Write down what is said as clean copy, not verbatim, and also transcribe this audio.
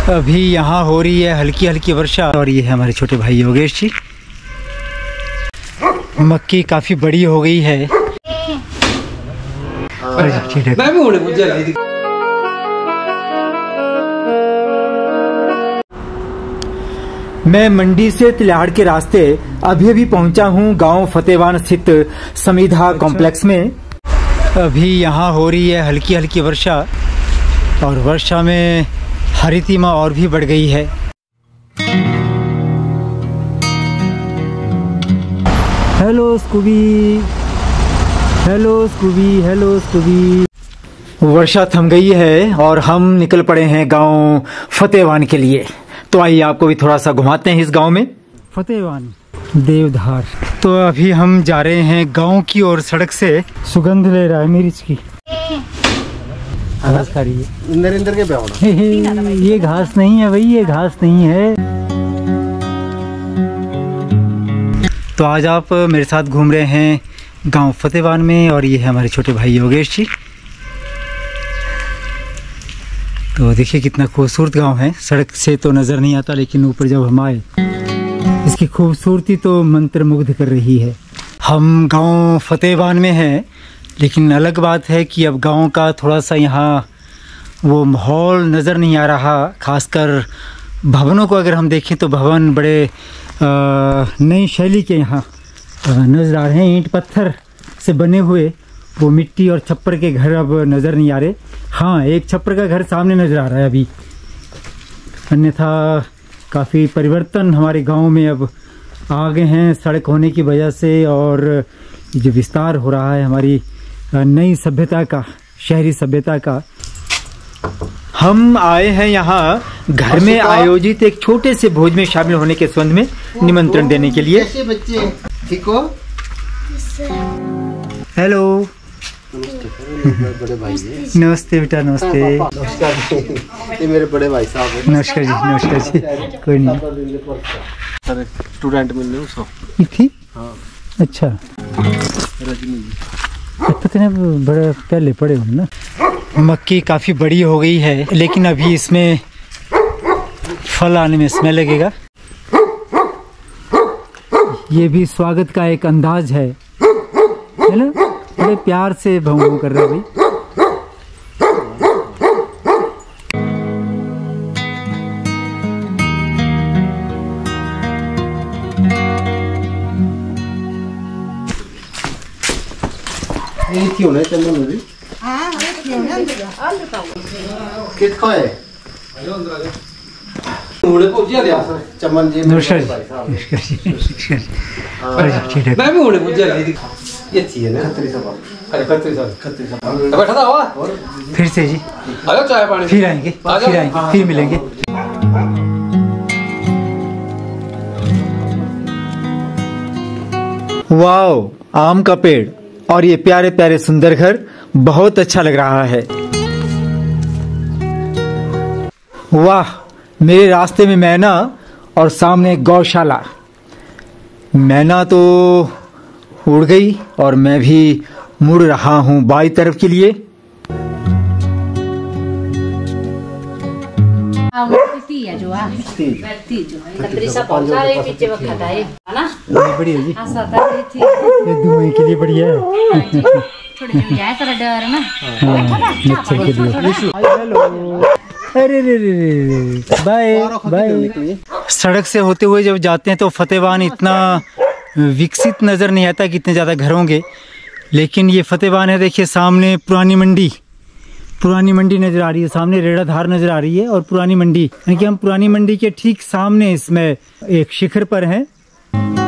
अभी यहाँ हो रही है हल्की हल्की वर्षा और ये है हमारे छोटे भाई योगेश जी। मक्की काफी बड़ी हो गई है। मैं मंडी से तिलाड़ के रास्ते अभी पहुंचा हूं गांव फतेवान स्थित समीधा कॉम्प्लेक्स में। अभी यहाँ हो रही है हल्की हल्की वर्षा और वर्षा में हरितिमा और भी बढ़ गई है। Hello Scooby, hello Scooby, hello Scooby. वर्षा थम गई है और हम निकल पड़े हैं गांव फतेवान के लिए। तो आइए आपको भी थोड़ा सा घुमाते हैं इस गांव में। फतेवान देवधार। तो अभी हम जा रहे हैं गांव की और सड़क से सुगंध ले रहा है मिर्च की। घास खा रही है। इंदर के ये घास नहीं है भाई, ये घास नहीं है। तो आज आप मेरे साथ घूम रहे हैं गांव फतेवान में और ये है हमारे छोटे भाई योगेश जी। तो देखिए कितना खूबसूरत गांव है। सड़क से तो नज़र नहीं आता लेकिन ऊपर जब हम आए इसकी खूबसूरती तो मंत्रमुग्ध कर रही है। हम गांव फतेवान में हैं लेकिन अलग बात है कि अब गांव का थोड़ा सा यहाँ वो माहौल नज़र नहीं आ रहा। खासकर भवनों को अगर हम देखें तो भवन बड़े नई शैली के यहाँ नज़र आ रहे हैं। ईंट पत्थर से बने हुए वो मिट्टी और छप्पर के घर अब नज़र नहीं आ रहे। हाँ, एक छप्पर का घर सामने नज़र आ रहा है अभी, अन्यथा काफ़ी परिवर्तन हमारे गांव में अब आ गए हैं सड़क होने की वजह से। और जो विस्तार हो रहा है हमारी नई सभ्यता का, शहरी सभ्यता का। हम आए हैं यहाँ घर में आयोजित एक छोटे से भोज में शामिल होने के संबंध में निमंत्रण देने के लिए। बच्चे ठीक हो? हेलो, बड़े भाई है। नमस्ते बेटा, नमस्ते। ये मेरे बड़े भाई साहब हैं। नमस्कार जी, नमस्कार जी। कोई नहीं, स्टूडेंट मिल रहे हो थी। हाँ। अच्छा, पता नहीं बड़े पहले पड़े हो ना। मक्की काफ़ी बड़ी हो गई है लेकिन अभी इसमें फल आने में समय लगेगा। ये भी स्वागत का एक अंदाज है ना। बड़े प्यार से भौं कर रहे भाई। ये क्यों नहीं चंदन नदी? हाँ, क्यों नहीं? कितना है? चमन जी नमस्कार जी। मैं भी उड़े मुझे ये चाहिए ना। बैठा था हुआ फिर से जी, आयो चाय पानी। फिर आएंगे, फिर मिलेंगे। वाओ, आम का पेड़ और ये प्यारे प्यारे सुंदर घर बहुत अच्छा लग रहा है। वाह, मेरे रास्ते में मैना और सामने गौशाला। मैना तो उड़ गई और मैं भी मुड़ रहा हूँ बाई तरफ के लिए। बढ़िया जी, ये धुएं के लिए बढ़िया है। अरे बाय बाय। सड़क से होते हुए जब जाते हैं तो फतेवान इतना विकसित नज़र नहीं आता, कितने ज़्यादा घर होंगे। लेकिन ये फतेवान है, देखिए सामने पुरानी मंडी नज़र आ रही है, सामने रेड़ाधार नज़र आ रही है और पुरानी मंडी, यानी कि हम पुरानी मंडी के ठीक सामने इसमें एक शिखर पर हैं।